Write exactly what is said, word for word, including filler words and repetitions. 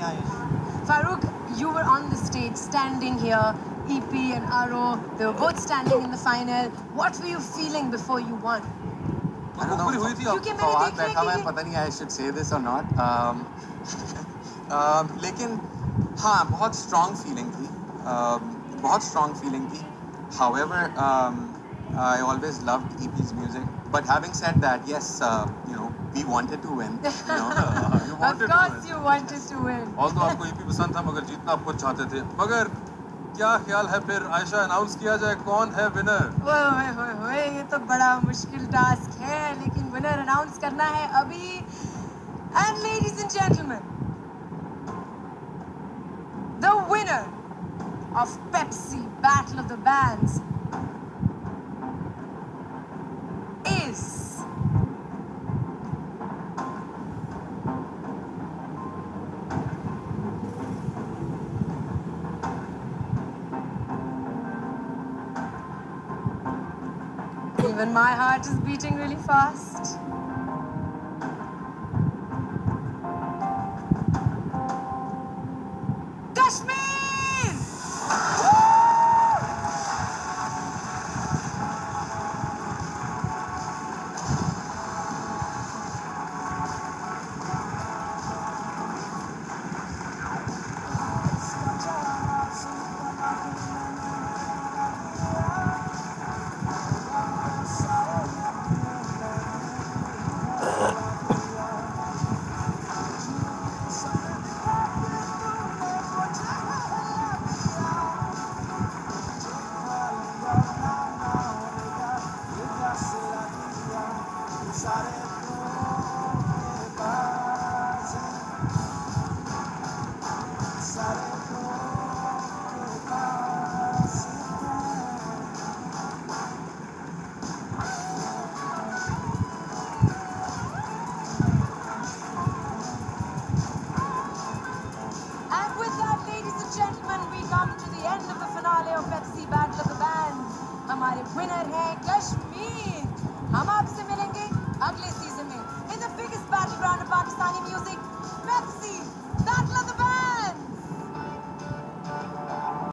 Farooq, you were on the stage, standing here. E P and R O, they were both standing in the final. What were you feeling before you won? I don't know. क्योंकि मैंने देख लिया कि मैं पता नहीं I should say this or not. Um, um, लेकिन हाँ, बहुत strong feeling थी. Um, बहुत strong feeling थी. However, um, I always loved E P's music. But having said that, yes, uh, you know, we wanted to win. You know, uh, you wanted of course, to you wanted to win. Although आपको E P पसंद था, मगर जीतना आप खुद चाहते थे. मगर क्या ख्याल है फिर आयशा अनाउंस किया जाए कौन है विनर? ओए होए होए ये तो बड़ा मुश्किल टास्क है, लेकिन विनर अनाउंस करना है अभी. And ladies and gentlemen, the winner of Pepsi Battle of the Bands is even my heart is beating really fast. Kashmir! हमारे विनर है कश्मीर. हम आपसे मिलेंगे